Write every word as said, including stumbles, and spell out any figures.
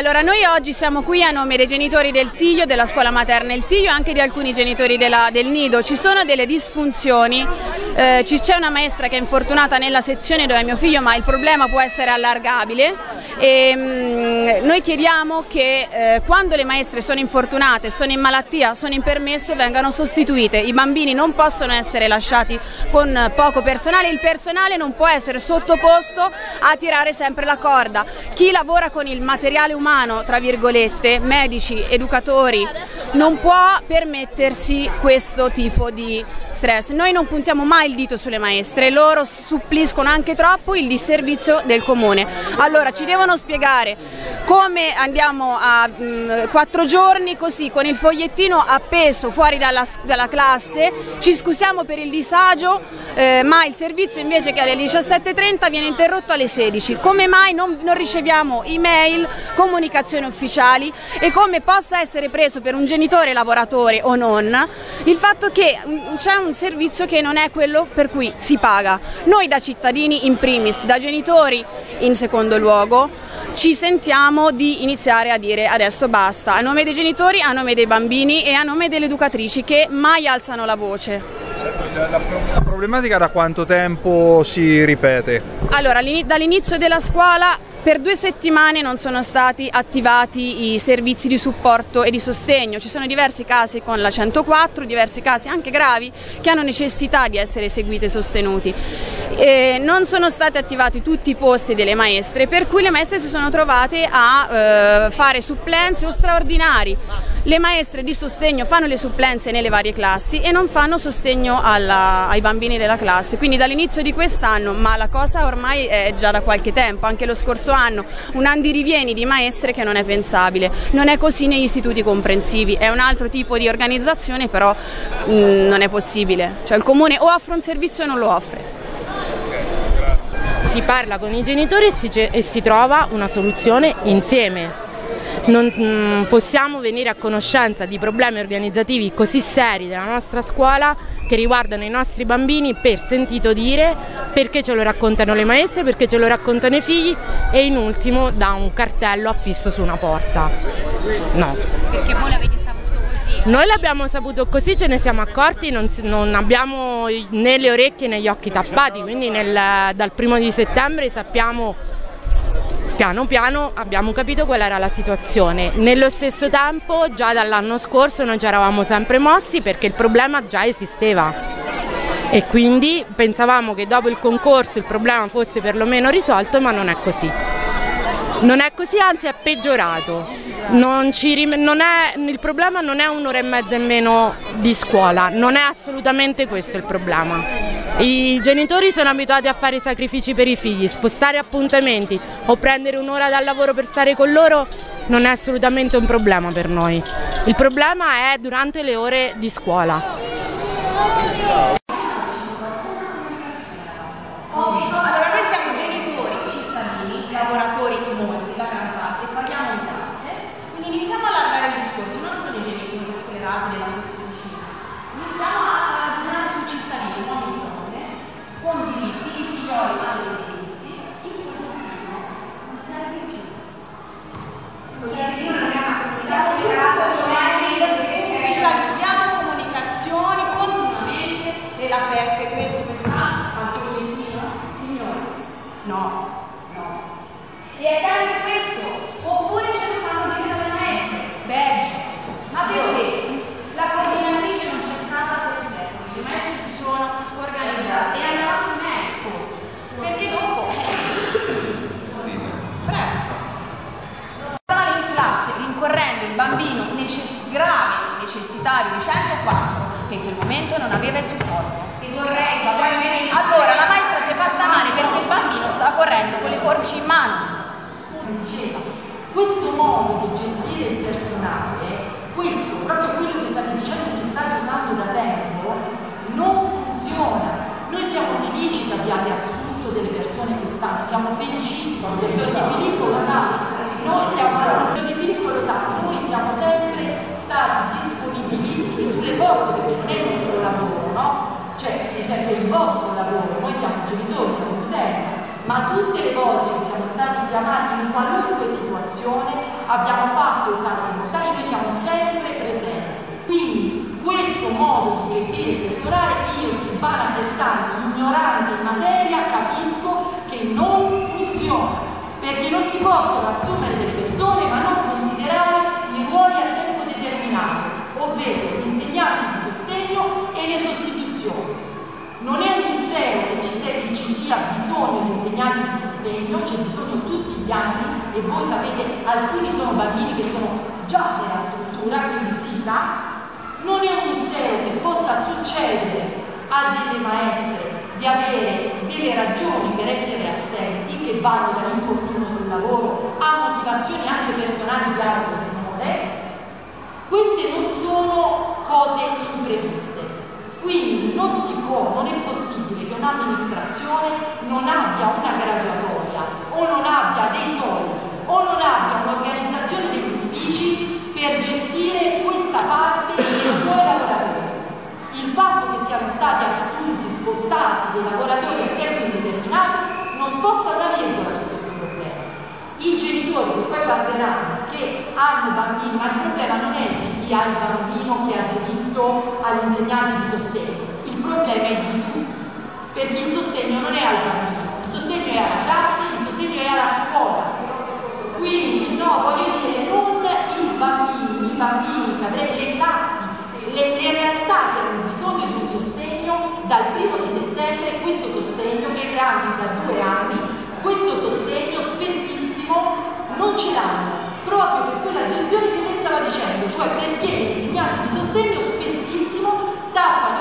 Allora, noi oggi siamo qui a nome dei genitori del Tiglio, della scuola materna Il Tiglio e anche di alcuni genitori della, del Nido. Ci sono delle disfunzioni, eh, c'è una maestra che è infortunata nella sezione dove è mio figlio, ma il problema può essere allargabile e mh, noi chiediamo che eh, quando le maestre sono infortunate, sono in malattia, sono in permesso, vengano sostituite. I bambini non possono essere lasciati con poco personale, il personale non può essere sottoposto a tirare sempre la corda. Chi lavora con il materiale umano, tra virgolette, medici, educatori, non può permettersi questo tipo di stress. Noi non puntiamo mai il dito sulle maestre, loro suppliscono anche troppo il disservizio del comune. Allora ci devono spiegare come andiamo a mh, quattro giorni così con il fogliettino appeso fuori dalla, dalla classe, ci scusiamo per il disagio, eh, ma il servizio invece che alle diciassette e trenta viene interrotto alle sedici. Come mai non, non riceviamo email, comunicazioni ufficiali e come possa essere preso per un genitore lavoratore o non il fatto che c'è un servizio che non è quello per cui si paga. Noi da cittadini in primis, da genitori in secondo luogo, ci sentiamo di iniziare a dire adesso basta, a nome dei genitori, a nome dei bambini e a nome delle educatrici che mai alzano la voce. La, la, la problematica da quanto tempo si ripete? Allora, dall'inizio della scuola per due settimane non sono stati attivati i servizi di supporto e di sostegno. Ci sono diversi casi con la centoquattro, diversi casi anche gravi che hanno necessità di essere seguiti e sostenuti. E non sono stati attivati tutti i posti delle maestre, per cui le maestre si sono trovate a eh, fare supplenze o straordinari. Le maestre di sostegno fanno le supplenze nelle varie classi e non fanno sostegno alla, ai bambini della classe, quindi dall'inizio di quest'anno, ma la cosa ormai è già da qualche tempo, anche lo scorso anno, un andirivieni di maestre che non è pensabile. Non è così negli istituti comprensivi, è un altro tipo di organizzazione, però mh, non è possibile, cioè il comune o offre un servizio o non lo offre. Si parla con i genitori e si, e si trova una soluzione insieme. Non mh, possiamo venire a conoscenza di problemi organizzativi così seri della nostra scuola che riguardano i nostri bambini per sentito dire, perché ce lo raccontano le maestre, perché ce lo raccontano i figli e in ultimo da un cartello affisso su una porta. No. Perché voi l'avete saputo così? Noi l'abbiamo saputo così, ce ne siamo accorti, non, non abbiamo né le orecchie né gli occhi tappati, quindi nel, dal primo di settembre sappiamo. Piano piano abbiamo capito qual era la situazione. Nello stesso tempo già dall'anno scorso noi ci eravamo sempre mossi perché il problema già esisteva e quindi pensavamo che dopo il concorso il problema fosse perlomeno risolto, ma non è così. Non è così, anzi è peggiorato. Non ci, non è, il problema non è un'ora e mezza in meno di scuola, non è assolutamente questo il problema. I genitori sono abituati a fare sacrifici per i figli, spostare appuntamenti o prendere un'ora dal lavoro per stare con loro non è assolutamente un problema per noi. Il problema è durante le ore di scuola. No, no. E è sempre questo. Oppure ce lo fanno dire dalle maestre. Peggio. Ma perché? La coordinatrice non c'è stata per secoli. Le maestre si sono organizzate e andavamo meglio forse. Perché dopo? Prego. Stavano in classe rincorrendo il bambino necess- grave, necessitario di centoquattro che in quel momento non aveva il supporto. E vorrei allora la maestra si è fatta male perché il bambino stava correndo con le forbici in mano. Scusa, diceva, questo modo di gestire il personale, questo, proprio quello che state dicendo che state usando da tempo, non funziona. Noi siamo felici che abbiate assunto delle persone che stanno, siamo felicissimi, perché Di Filippo lo sa, noi siamo, Di Filippo lo sa, noi siamo sempre stati disponibilissimi sulle forze perché non è il nostro lavoro, no? Cioè, nel senso è il vostro lavoro, noi siamo genitori, siamo utenza, ma tutte le volte che siamo stati chiamati in qualunque situazione abbiamo fatto i salti mortali, noi siamo sempre presenti. Quindi questo modo di gestire il personale, io, Silvana Bersani, ignorante in materia, capisco che non funziona, perché non si possono assumere delle persone ma non considerare i ruoli a tempo determinato, ovvero gli insegnanti di sostegno e le sostituzioni. Non è un mistero che ci, sia, che ci sia bisogno di insegnanti di sostegno, c'è bisogno tutti gli anni, e voi sapete, alcuni sono bambini che sono già nella struttura, quindi si sa. Non è un mistero che possa succedere a delle maestre di avere delle ragioni per essere assenti, che vanno dall'infortunio sul lavoro a motivazioni anche personali di alto tenore. Queste non sono cose impreviste. Quindi non si può, non è possibile che un'amministrazione non abbia una graduatoria o non abbia dei soldi o non abbia un'organizzazione degli uffici per gestire questa parte dei suoi lavoratori. Il fatto che siano stati assunti, spostati dei lavoratori a tempo indeterminato non sposta una virgola su questo problema. I genitori che poi parleranno che hanno bambini, ma il problema non è di chi ha il bambino che ha diritto agli insegnanti di sostegno, il problema è di tutti, perché il sostegno non è al bambino, il sostegno è alla classe, il sostegno è alla scuola. Quindi no, voglio dire, non i bambini, i bambini, le classi, le, le realtà che hanno bisogno di un sostegno dal primo di settembre, questo sostegno che anzi da due anni, questo sostegno spessissimo non ce l'hanno, proprio per quella gestione che lei stava dicendo, cioè perché gli insegnanti di sostegno spessissimo tappano